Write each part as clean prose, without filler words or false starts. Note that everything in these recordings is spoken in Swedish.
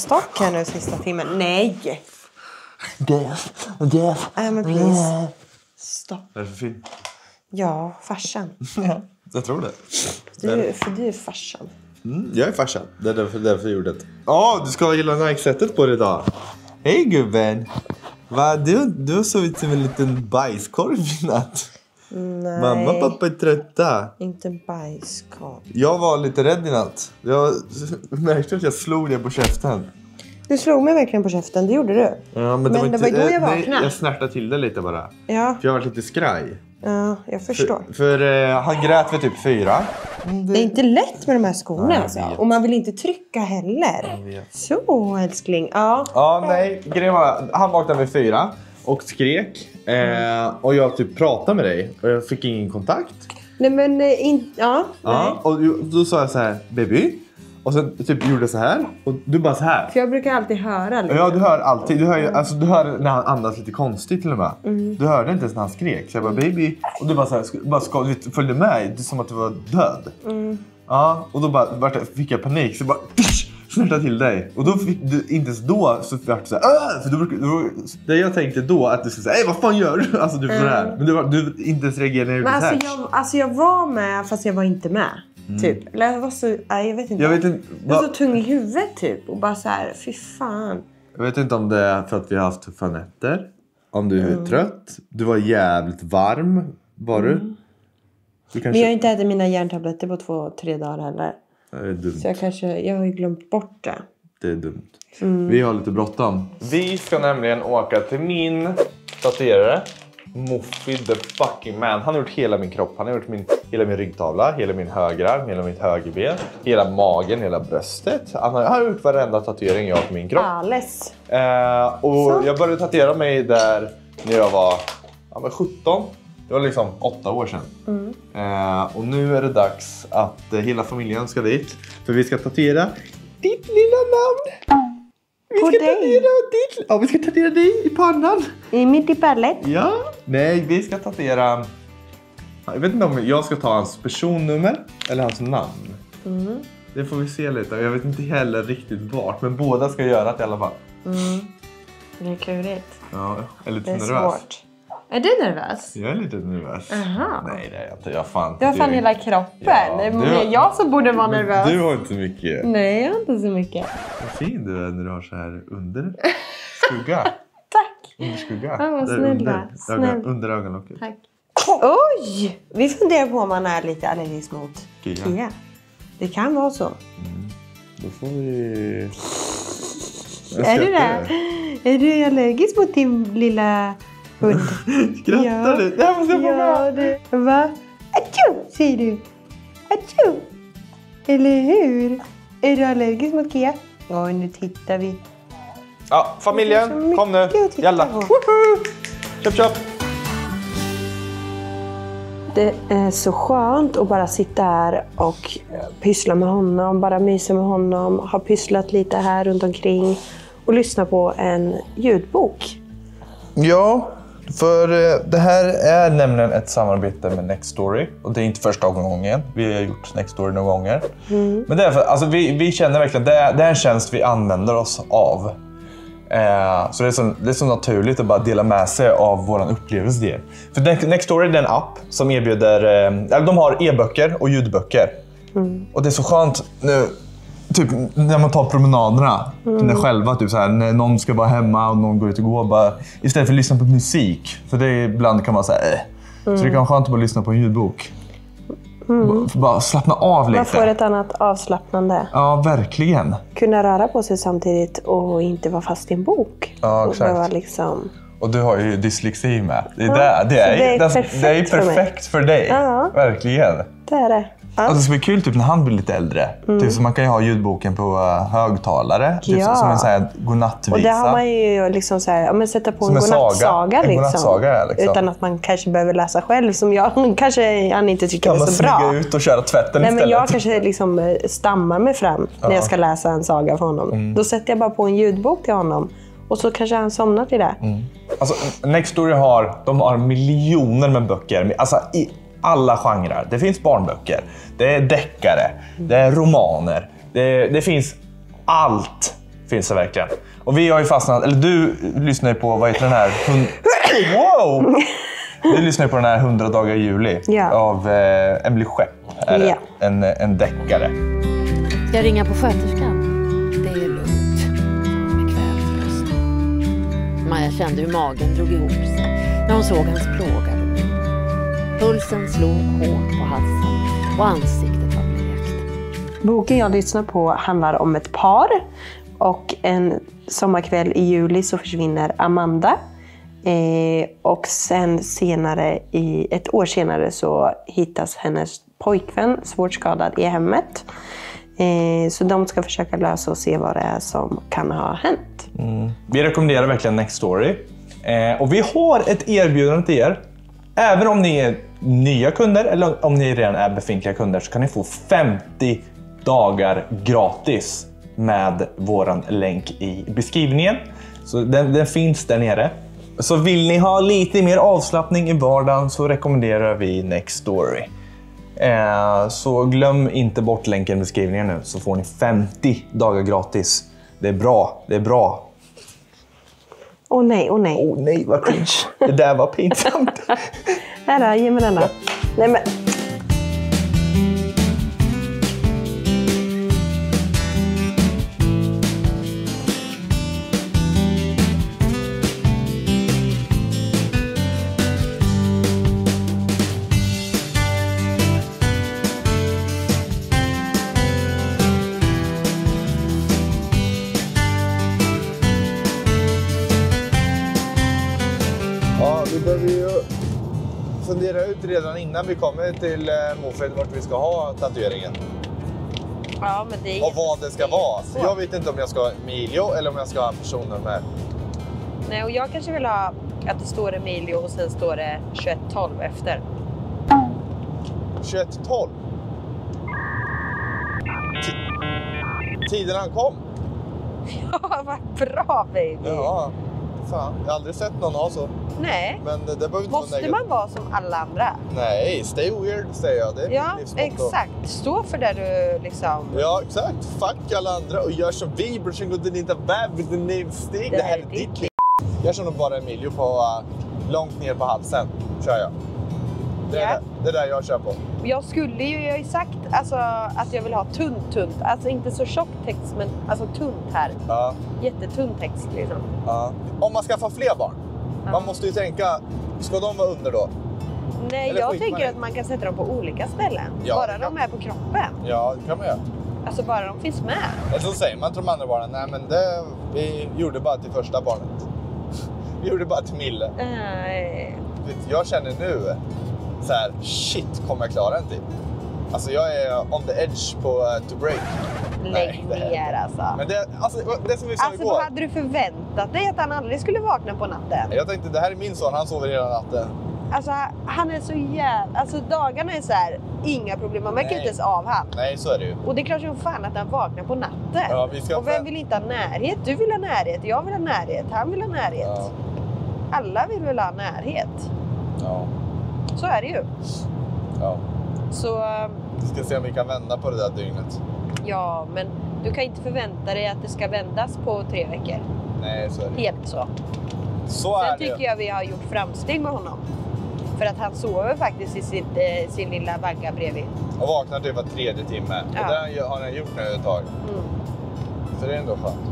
stock här nu sista timmen. Nej! Death. Men please. Stopp. Vad är det för film? Ja, farsan. Ja, jag tror det. Du är farsan. Jag är farsan. Det är därför jag gjorde det. Du ska gilla Nike-sättet på det idag. Hej gubben. Va? Du har sovit som en liten bajskorv i natt. Nej. Mamma och pappa är trötta. Inte bajskorv. Jag var lite rädd i natt. Jag märkte att jag slog dig på käften. Du slog mig verkligen på käften, det gjorde du. Ja, men det var då jag vaknade. Nej, jag snärtade till det lite bara. Ja. För jag var lite skraj. Ja, jag förstår. För han grät vid typ 4. Det är inte lätt med de här skorna. Nej, alltså. Och man vill inte trycka heller. Så älskling. Ja, nej. Grejen var, han vaknade vid 4 och skrek. Och jag typ pratade med dig. Och jag fick ingen kontakt. Nej men, nej. Och då sa jag så här, baby. Och sen typ gjorde så här. Och du bara så här. För jag brukar alltid höra lite. Ja, du hör alltid. Du hör när han andas lite konstigt till och med. Du hörde inte ens när han skrek. Så jag bara, baby. Och du bara så här, du följde med. Det är som att du var död. Ja, och då fick jag panik. Så jag bara, snärtade till dig. Och då fick du, inte ens då, så fick jag så här, för det jag tänkte då, att du skulle säga, vad fan gör du? Alltså du får det här. Men du inte ens reagerade när du gjorde så här. Jag var med, fast jag var inte med. Typ. Eller jag var så, jag vet inte. Jag var så tung i huvudet typ. Och bara så här, fy fan. Jag vet inte om det är för att vi har haft tuffa nätter. Om du är trött. Du var jävligt varm. Var du? Men jag har inte ätit mina järntabletter på 2-3 dagar heller. Det är dumt. Så jag har ju glömt bort det. Det är dumt. Vi har lite bråttom. Vi ska nämligen åka till min tatuerare. Muffi the fucking man. Han har gjort hela min kropp. Han har gjort hela min ryggtavla, hela min högerarm, hela mitt högerben, hela magen, hela bröstet. Han har gjort varenda tatuering jag har på min kropp. Alles. Och jag började tatuera mig där när jag var 17. Det var liksom 8 år sedan. Och nu är det dags att hela familjen ska dit. För vi ska tatuera ditt lilla namn. Vi ska tatuera dig i pannan. I mitt i pallet. Ja. Nej, vi ska tatuera. Jag vet inte om jag ska ta hans personnummer eller hans namn. Det får vi se lite. Jag vet inte heller riktigt vart. Men båda ska göra det i alla fall. Det är klurigt. Ja, jag är lite nervös. Det är svårt. Är du nervös? Jag är lite nervös. Aha. Nej, det är jag inte. Jag fan. Du har fan hela kroppen. Ja, det är jag som borde vara nervös. Du har inte så mycket. Nej, jag har inte så mycket. Vad fin du är när du har så här under skugga. Tack. Under skugga. Ja, vad snälla. Under ögonlocket. Tack. Oj! Vi funderar på om man är lite allergisk mot Kia. Det kan vara så. Då får vi... Är du det? Är du allergisk mot din lilla hund? Skrattar du? Det här måste jag få med. Va? Atjo, säger du. Atjo. Eller hur? Är du allergisk mot Kia? Ja, nu tittar vi. Ja, familjen, kom nu. Jalla. Köp. Det är så skönt att bara sitta här och pyssla med honom. Bara mysa med honom. Ha pysslat lite här runt omkring. Och lyssna på en ljudbok. Ja, för det här är nämligen ett samarbete med Nextory. Och det är inte första gången. Vi har gjort Nextory några gånger. Men det är för, alltså vi känner verkligen det är en tjänst vi använder oss av. Så det är så naturligt att bara dela med sig av våran upplevelse. För Nextory är en app som erbjuder, de har e-böcker och ljudböcker. Och det är så skönt nu, typ när man tar promenaderna när själva, typ så här, när någon ska vara hemma och någon går ut och går, bara, istället för att lyssna på musik. För det ibland kan man säga Så det kan vara skönt att bara lyssna på en ljudbok. Bara slappna av lite. Man får ett annat avslappnande. Ja, verkligen. Kunna röra på sig samtidigt och inte vara fast i en bok. Ja, exakt. Liksom... Och du har ju dyslexi med. Det är perfekt för dig. Ja. Verkligen. Det är det. Ja. Alltså, det ska bli kul typ när han blir lite äldre. Typ, så man kan ju ha ljudboken på högtalare. Typ, som en sån här godnattvisa. Och det har man ju liksom så här, men sätta på som en godnattsaga. En godnattsaga liksom. Utan att man kanske behöver läsa själv. Som jag kanske han inte tycker är så bra. Kan man smyga ut och köra tvätten istället? Men jag kanske liksom stammar mig fram när jag ska läsa en saga för honom. Då sätter jag bara på en ljudbok till honom. Och så kanske han somnar till det. Alltså, Nextory har miljoner med böcker. Alltså i alla genrer. Det finns barnböcker. Det är deckare. Det är romaner. Det finns allt. finns det verkligen. Och vi har ju fastnat, eller du lyssnar ju på, vad heter den här? Wow! Du lyssnar ju på den här 100 dagar i juli av Emily Skepp. En deckare. Ska jag ringa på sköterskan? Det är lugnt. Med kvällsröst. Maja kände hur magen drog ihop sig när hon såg hans plågade min. Pulsen slog hårt på halsen och ansiktet var blekt. Boken jag lyssnar på handlar om ett par. Och en sommarkväll i juli så försvinner Amanda. Och sen senare, ett år senare, så hittas hennes pojkvän svårt skadad i hemmet. Så de ska försöka lösa och se vad det är som kan ha hänt. Vi rekommenderar verkligen Next Story. Och vi har ett erbjudande till er. Även om ni är nya kunder eller om ni redan är befintliga kunder, så kan ni få 50 dagar gratis med våran länk i beskrivningen. Så den finns där nere. Så vill ni ha lite mer avslappning i vardagen så rekommenderar vi Next Story. Så glöm inte bort länken i beskrivningen nu, så får ni 50 dagar gratis. Det är bra, det är bra. Åh nej, åh nej. Åh nej, vad cringe. Det där var pinsamt. Här, ge mig denna. Nej men... Vi behöver ju fundera ut redan innan vi kommer till Mofed vart vi ska ha tatueringen. Ja, men det är... Och vad det ska vara. Så jag vet inte om jag ska ha Emilio eller om jag ska ha personnummer. Nej, och jag kanske vill ha att det står Emilio och sen står det 2112 efter. 2112? Tiden han kom. Ja, vad bra baby. Ja, fan. Jag har aldrig sett någon ha så. Nej. Men det behöver inte måste man vara som alla andra? Nej, stay weird säger jag. Det är ja, exakt. Stå för det du liksom... Ja, exakt. Fuck alla andra och gör som vi. Brorsan går till inte väv med nedsteg. Det här är ditt liv. Jag kör nog bara Emilio på långt ner på halsen. Kör jag. Det är där jag kör på. Jag skulle ju sagt alltså, att jag vill ha tunt. Alltså inte så tjock text, men alltså tunt här. Ja. Jättetunn text liksom. Ja. Om man ska få fler barn. Man måste ju tänka, ska de vara under då? Nej, eller jag tänker att man kan sätta dem på olika ställen. Ja, bara de är på kroppen. Ja, det kan man göra. Alltså bara de finns med. Eller så säger man till de andra barnen, nej men vi gjorde bara till första barnet. Vi gjorde bara till Mille. Jag känner nu så här, shit, kommer jag klara en till? Alltså jag är on the edge på to break. Lägg ner alltså. Men det som vi sa igår. Vad hade du förväntat dig att han aldrig skulle vakna på natten? Jag tänkte, det här är min son, han sover hela natten. Alltså han är så jävla... Alltså dagarna är så här, inga problem. Man märker inte ens av han. Nej, så är det ju. Och det är klart som fan att han vaknar på natten. Ja, och vem vill inte ha närhet? Du vill ha närhet, jag vill ha närhet, han vill ha närhet. Ja. Alla vill väl ha närhet. Ja. Så är det ju. Ja. Så... Vi ska se om vi kan vända på det där dygnet. Ja, men du kan inte förvänta dig att det ska vändas på 3 veckor. Nej, så är det. Helt så. Så är Sen det. tycker jag vi har gjort framsteg med honom. För att han sover faktiskt i sin lilla vagga bredvid. Och vaknar typ var 3:e timme. Ja. Och det har han gjort nu ett tag. Så det är ändå skönt.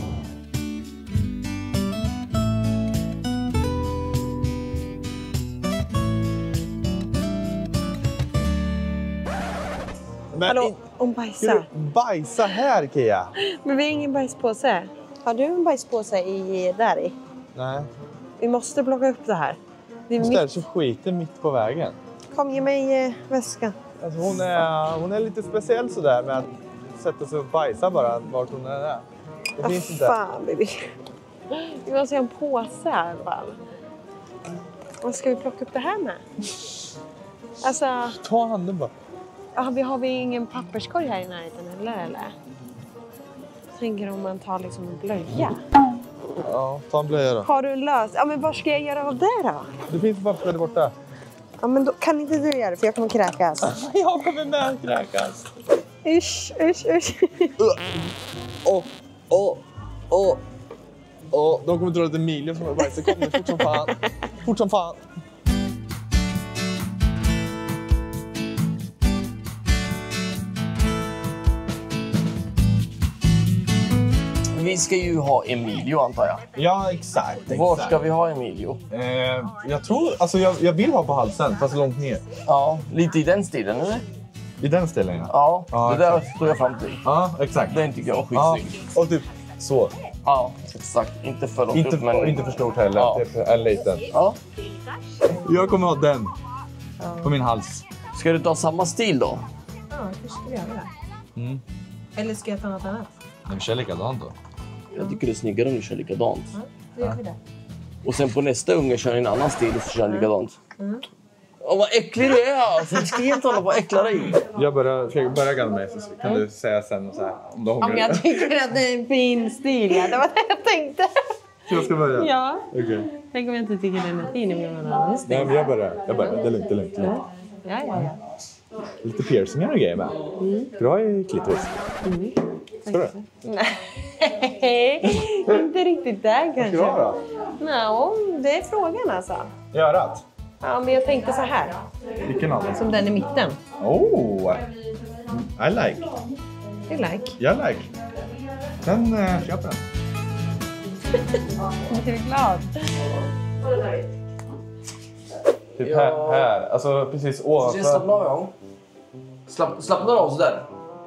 Men hallå, om bajsa. Ska du bajsa här, Kia? Men vi har ingen bajspåse. Har du en bajspåse där i? Nej. Vi måste plocka upp det här. Hon ställer sig skiten mitt på vägen. Kom, ge mig väskan. Alltså hon är lite speciell sådär med att sätta sig och bajsa bara vart hon är. Det finns inte. Fan, baby. Vi måste ha en påse här i alla fall. Vad ska vi plocka upp det här med? Alltså... Ta handen bara. Ja, har vi ingen papperskorg här i närheten eller? Tänker om man tar liksom en blöja. Ja, ta en blöja då. Har du en lös? Ja, men vad ska jag göra av det då? Det finns papper där borta. Ja, men då kan inte du göra det för jag kommer kräkas. Jag kommer med att kräkas. Usch. Och de kommer tro att det är Emilio som är varje sekund. Fort som fan. Fort som fan. Vi ska ju ha Emilio antar jag. Ja, exakt. Var ska vi ha Emilio? Jag tror, alltså jag vill ha på halsen, fast långt ner. Ja, lite i den stilen eller? I den stilen, Ja, ja, det där står jag fram till. Ja, exakt. Den tycker jag är Ja, skitsnygg. och typ så. Ja, exakt. Inte för långt upp, men... Inte för stort heller. Ja. Typ en liten. Ja. Jag kommer ha den på min hals. Ska du ta samma stil då? Ja, kanske ska vi göra det. Eller ska jag ta något annat? Men vi kör likadant då. Jag tycker det är snyggare om du kör likadant. Då gör vi det. Och sen på nästa unge kör en annan stil och så kör likadant. Åh, vad äcklig du är! Alltså, du ska inte hålla på och äckla dig. Jag börjar galla mig, så kan du säga sen så här, om du Om ångrar jag det. tycker att det är en fin stil, ja. Det var det jag tänkte. Jag ska börja? Ja. Okej. Tänk om jag inte tycker den är fin om jag har en annan stil. Nej, men jag börjar. Det är lugnt. Ja. Lite piercingar och grejer med. Bra i klitoris. Ska du? Nej, inte riktigt där kanske. Ska du ha då? Nej, det är frågan alltså. I örat? Ja, men jag tänkte så här. Vilken av dem? Som den i mitten. Oh! I like. You like. Jag like. Sen köp den. Du är glad. Typ här. Alltså precis ovanför. Slappna av, ja. Slappna av sådär.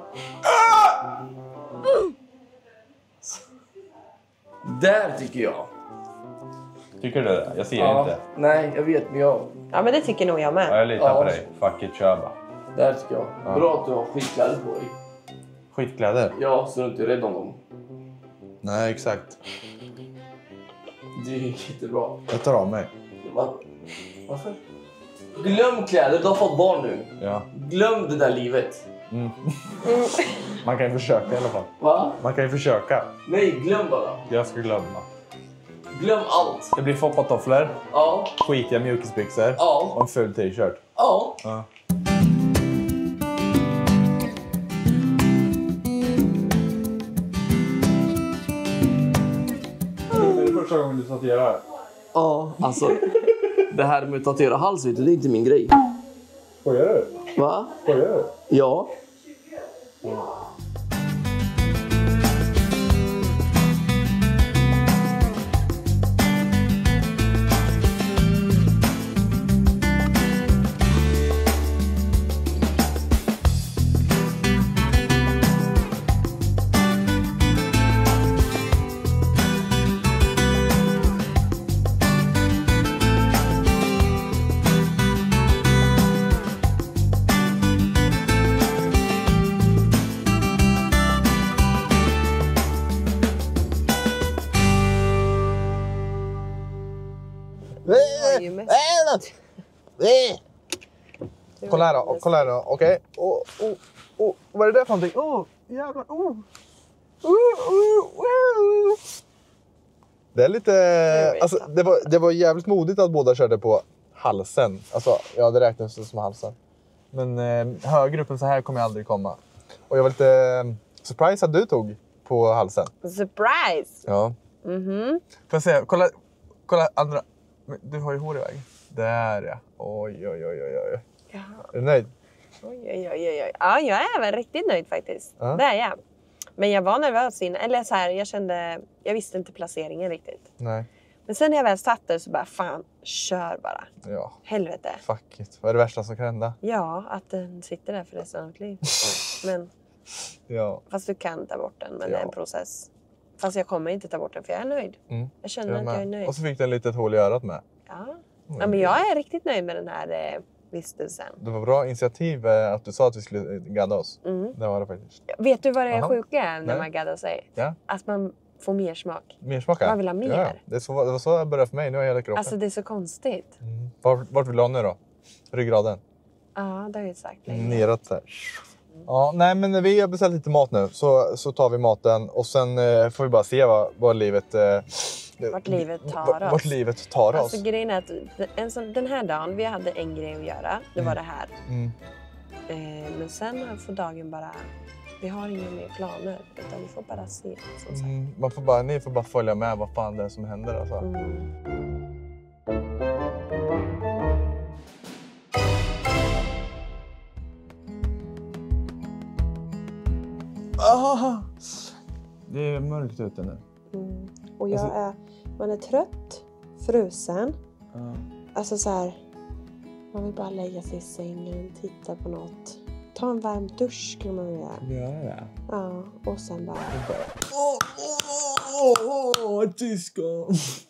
Där tycker jag. Tycker du det? Jag ser inte. Nej, jag vet, men jag... Ja, men det tycker nog jag med. Ja, jag litar Ja. på dig. Fuck it, kör bara. Där tycker jag. Bra att du har skitkläder på dig. Skitkläder? Ja, så du inte är rädd om dem. Nej, exakt. Det är jättebra. Jag tar av mig. Varför? Glöm kläder, du har fått barn nu. Ja. Glöm det där livet. Man kan ju försöka i alla fall. Va? Man kan ju försöka. Nej, glöm bara. Jag ska glömma. Glöm allt. Det blir foppatofflor, Ja. skitiga mjukisbyxor Ja. och en ful t-shirt. Ja. Ja. Är det första gången du tatuerar? Ja, alltså. Det här med att tatuera hals, vet du, det är inte min grej. Skojar du? Va? Skojar du? Ja. Kolla här då. Okej. Vad är det där för någonting? Jävlar. Det är lite... Alltså, det var jävligt modigt att båda körde på halsen. Alltså, ja, det räknas som halsen. Men högre upp än så här kommer jag aldrig komma. Och jag var lite surprised att du tog på halsen. Surprise! Ja. Får jag säga, kolla andra. Du har ju hår i väg. Där ja. Oj. Ja. Är du nöjd? Oj. Ja, jag är väl riktigt nöjd faktiskt. Ja. Det är jag. Men jag var nervös innan. Eller så här, jag visste inte placeringen riktigt. Nej. Men sen när jag väl satt där så bara, fan, kör bara. Ja. Helvete. Fuck it. Vad är det värsta som kan hända? Ja, att den sitter där för resten av mitt liv. Men, Ja. fast du kan ta bort den, men det är Ja. en process. Fast jag kommer inte ta bort den för jag är nöjd. Jag känner att jag är nöjd. Och så fick du en litet hål i örat med. Ja. Ja, men jag är riktigt nöjd med den här vistelsen. Det var bra initiativ att du sa att vi skulle gadda oss. Det var det faktiskt. Vet du vad det är Aha. sjuka är när Nej. man gaddar sig? Ja. Att man får mer smak. Mer smaka? Man vill ha mer. Ja, det var så det började för mig. Nu har jag hela kroppen. Alltså det är så konstigt. Vart vill du ha nu då? Ryggraden? Ja, det har jag sagt länge. Neråt så här. Ja, nej men vi har beställt lite mat nu. Så tar vi maten och sen får vi bara se vad livet... Vart livet tar oss. Vart livet tar oss. Alltså grejen är att den här dagen, vi hade en grej att göra. Det var det här. Men sen får dagen bara Vi har inga mer planer, utan vi får bara se. Som sagt. Ni får bara följa med vad fan det är som händer. Alltså. Det är mörkt ute nu. Och man är trött, frusen. Alltså så här, man vill bara lägga sig i sängen, titta på något. Ta en varm dusch skulle man vilja. Göra det? Ja, och sen bara... Tyskland!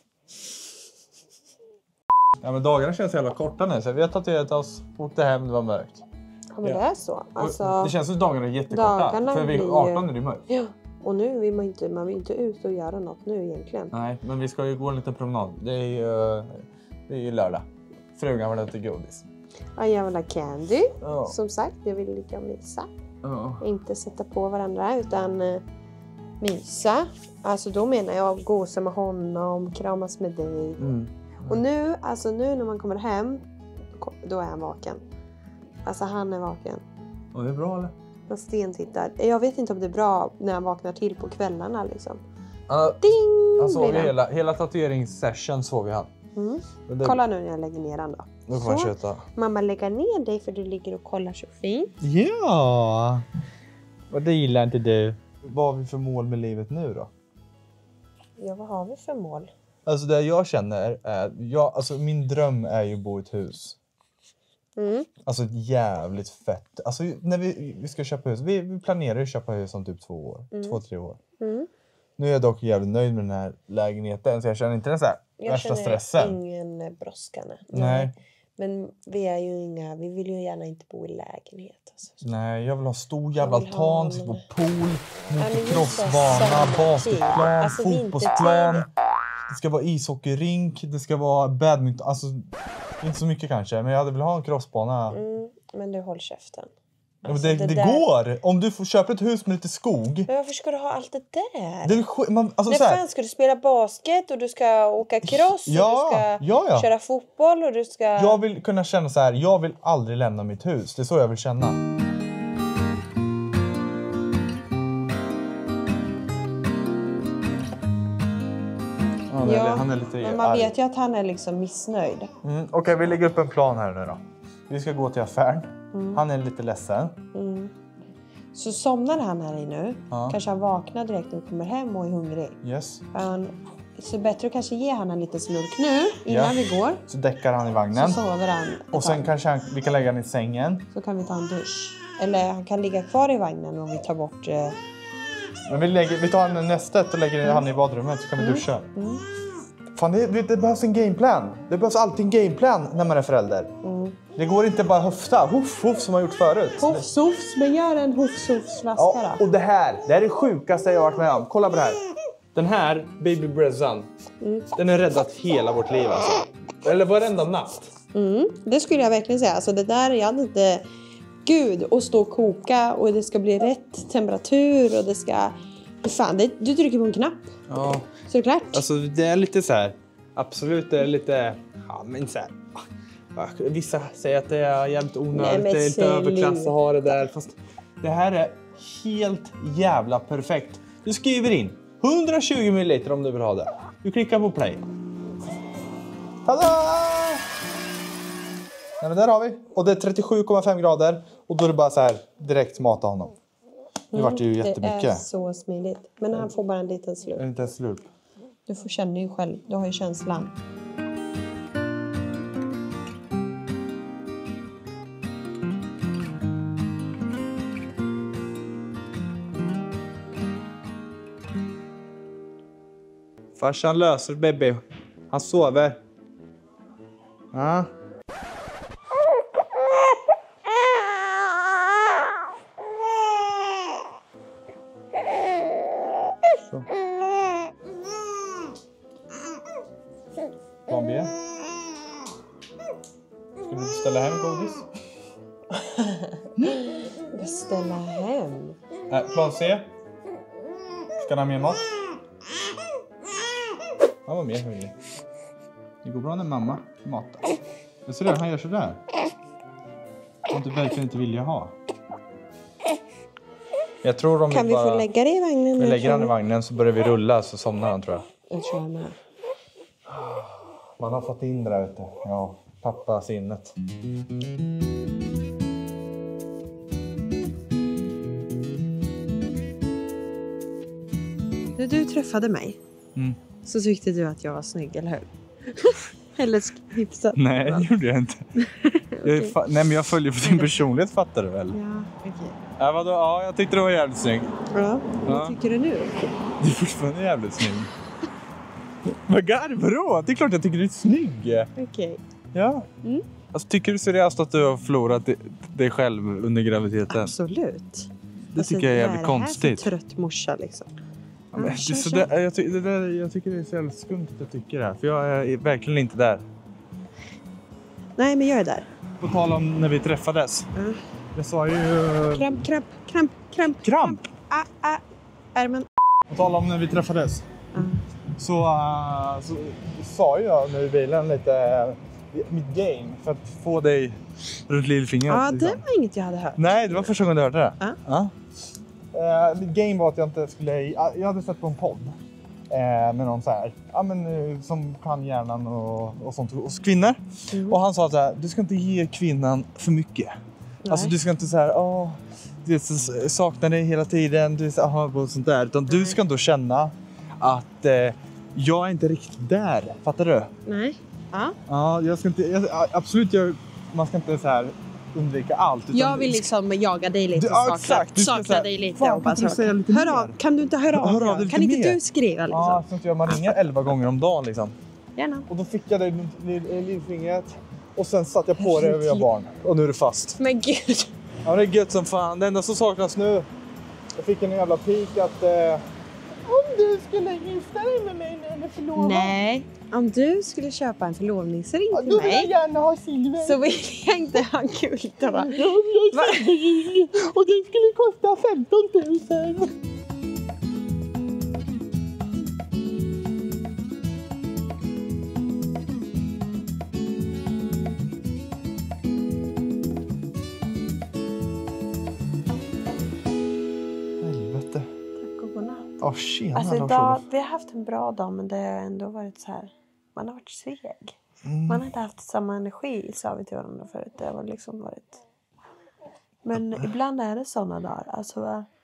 Ja, men dagarna känns jävla korta nu. Så vi har tatuerat oss, åkte hem, det var mörkt. Ja, men det är så. Alltså, det känns som dagarna är jättekorta. För vi 18 är det mörkt. Ja, och nu vill man vill inte ut och göra något nu egentligen. Nej, men vi ska ju gå en liten promenad. Det är ju lördag. Frugan var lite godis. Ja, jag vill ha candy. Ja. Som sagt, jag vill ligga och mysa. Ja. Inte sätta på varandra utan mysa. Alltså då menar jag gosa med honom, kramas med dig. Och nu när man kommer hem, då är han vaken. Alltså han är vaken. Och det är bra eller? Han stentittar. Jag vet inte om det är bra när han vaknar till på kvällarna liksom. Ding! Han sov hela tatueringssession sov han. Kolla nu när jag lägger ner han då. Nu får man köta. Mamma lägger ner dig för du ligger och kollar så fint. Ja! Och det gillar inte du. Vad har vi för mål med livet nu då? Ja, vad har vi för mål? Alltså det jag känner är... min dröm är ju att bo i ett hus. Alltså ett jävligt fett. Alltså när vi ska köpa hus. Vi planerar att köpa hus om typ 2-3 år. Nu är jag dock jävligt nöjd med den här lägenheten. Så jag känner inte den så här värsta stressen. Jag känner ingen brådskande. Nej. Men vi vill ju gärna inte bo i lägenhet. Alltså. Nej, jag vill ha stor jävla altan, sitta på pool, motocrossbana, basketplan, fotbollsplan. Det ska vara ishockeyrink, det ska vara badminton. Alltså, inte så mycket kanske, men jag hade velat ha en crossbana. Men du, håll käften. Alltså, det går! Om du köper ett hus med lite skog. Men varför ska du ha allt det där? Det är fan ska du spela basket och du ska åka cross och du ska köra fotboll och du ska... Jag vill kunna känna så här, jag vill aldrig lämna mitt hus. Det är så jag vill känna. Han är lite men man vet ju att han är liksom missnöjd. Okej, vi lägger upp en plan här nu då. Vi ska gå till affären. Han är lite ledsen. Så somnar han här i nu. Kanske han vaknar direkt när vi kommer hem och är hungrig. Yes. Så bättre att kanske ge han en liten slurk nu innan vi går. Så däckar han i vagnen. Så sover han. Och sen kanske vi kan lägga han i sängen. Så kan vi ta en dusch. Eller han kan ligga kvar i vagnen om vi tar bort... Men vi tar han nästet och lägger han i badrummet så kan vi duscha. Fan, det behövs en gameplan. Det behövs alltid en gameplan när man är förälder. Det går inte bara höfta. Huff som man gjort förut. Hoff-soffs, men gör en hoff-soffs-flaska då. Och det här är det sjukaste jag har varit med om. Kolla på det här. Den här Baby Brezan, den har räddat hela vårt liv alltså. Eller varenda natt. Det skulle jag verkligen säga. Alltså det där, jag hade inte... Gud, och stå och koka och det ska bli rätt temperatur och det ska... Fan, du trycker på en knapp. Ja. Så är det klart. Alltså det är lite så här... Absolut, det är lite... Ja, men så här... Vissa säger att det är jävligt onödigt. Det är lite överklass att ha det där. Fast det här är helt jävla perfekt. Du skriver in 120 ml om du vill ha det. Du klickar på play. Tada! Nej, men där har vi. Och det är 37,5 grader. Och då är det bara så här direkt mata honom. Nu vart det ju jättemycket. Det är så smidigt. Men han får bara en liten slurp. En liten slurp. Du får känna ju själv. Du har ju känslan. Farsan löser baby. Han sover. Ja. Så. Plan B. Ska du beställa hem godis? Beställa hem? Plan C. Ska han ha mer mat? Han var mer hungrig. Det går bra när mamma matar. Men så där, han gör så där. Som du verkligen inte vill ha. Jag tror de Kan vi bara... få lägga det i vagnen? Vi lägger han i vagnen så börjar vi rulla så somnar han tror jag. Jag tror jag med. Man har fått in det där ute. Ja, pappa sinnet. När du träffade mig så tyckte du att jag var snygg, eller hur? Eller hyfsat. Nej, det gjorde jag inte. Nej, men jag följer på din personlighet, fattar du väl? Ja, okej. Ja, vadå? Ja, jag tyckte du var jävligt snygg. Ja, vad tycker du nu? Du är fortfarande jävligt snygg. Vad garvar du? Det är klart jag tycker du är snygg. Okej. Ja. Alltså, tycker du seriöst att du har förlorat dig själv under graviditeten? Absolut. Det tycker jag är jävligt konstigt. Vad är det här för trött morsa liksom? Ja, men, jag tycker det är så jävligt skumt att jag tycker det här. För jag är verkligen inte där. Nej, men jag är där. På tal om när vi träffades. Jag sa ju... Kramp. Ärmen. På tal om när vi träffades. Så sa jag nu i bilen lite mitt game för att få dig runt lillfingret. Ja, liksom. det var inget jag hade hört. Nej, det var första gången du hörde det. Ja. Mitt game var att jag inte skulle... Jag hade sett på en podd med någon så här, som kan hjärnan och sånt hos kvinnor. Och han sa så här, du ska inte ge kvinnan för mycket. Nej. Alltså du ska inte så här, du saknar dig hela tiden, du och sånt där. Utan du ska ändå känna att jag är inte riktigt där. Fattar du? Nej. Ja, jag ska inte... absolut, man ska inte så här undvika allt. Utan jag vill liksom jaga dig lite. Sakna dig lite. Fan, kan du säga lite mer? Kan du inte höra av dig? Kan inte du skriva liksom? Ja, så att man ringer 11 gånger om dagen liksom. Gärna. Och då fick jag dig lillfingret. Och sen satt jag på det över jag barn. Och nu är det fast. Men gud. Ja, det är gött som fan. Det enda som saknas nu. Jag fick en jävla pik att... om du skulle gifta dig med mig eller förlova. Nej. Om du skulle köpa en förlovningsring till då mig. vill jag gärna ha silver. Så vill jag inte ha guld då, va? Och det skulle kosta 15 000. Helvete. Tack och godnatt. Åh, tjena, Alltså Lars-Olof. idag, vi har haft en bra dag, men det har ändå varit så här. Man har varit seg. Man har inte haft samma energi, sa vi till varandra förut. Det har liksom varit... Men ibland är det sådana dagar. Alltså...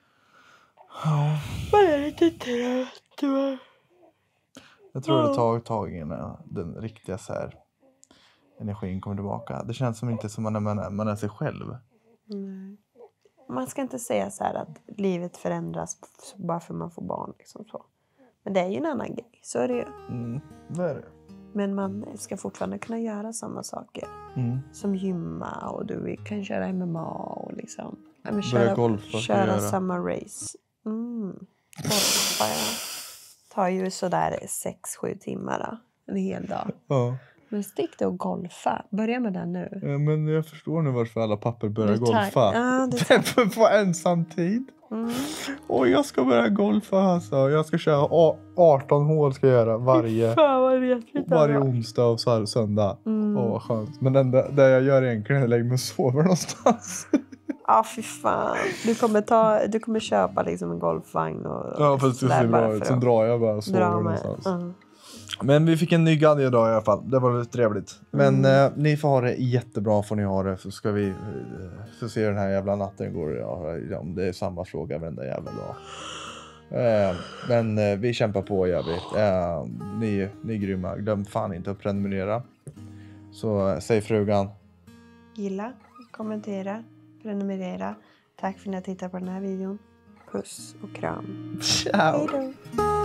Man är lite trött. Jag tror det tar ett tag innan den riktiga så här, energin kommer tillbaka. Det känns som inte som man är sig själv. Nej. Man ska inte säga så här att livet förändras bara för man får barn. Liksom så. Men det är ju en annan grej. Så är det ju. Det är det. Men man ska fortfarande kunna göra samma saker. Som gymma och du kan köra MMA och liksom. Börja golfa. Köra samma race. Golfa, ja. Tar ju sådär 6-7 timmar då. En hel dag. Ja. Men stick då och golfa. Börja med den nu. Ja, men jag förstår nu varför alla papper börjar golfa. Ja, på ensamtid. Och jag ska börja golfa alltså. Jag ska köra 18 hål ska jag göra varje onsdag och söndag. Åh, skönt. Men det jag gör egentligen är att lägga mig och sover någonstans. Ja, fy fan. Du kommer köpa liksom en golfvagn och ja, fast det ser bra ut. Sen drar jag bara och sover någonstans. Men vi fick en ny gadget idag i alla fall. Det var lite trevligt. Men ni får ha det jättebra, får ni ha det. Så ska vi så se den här jävla natten går. Ja, det är samma fråga varenda jävla dag. Men vi kämpar på jävligt. Ni är grymma. Glöm fan inte att prenumerera. Så säg frugan. Gilla, kommentera, prenumerera. Tack för att ni har tittat på den här videon. Puss och kram. Ciao. Hej då.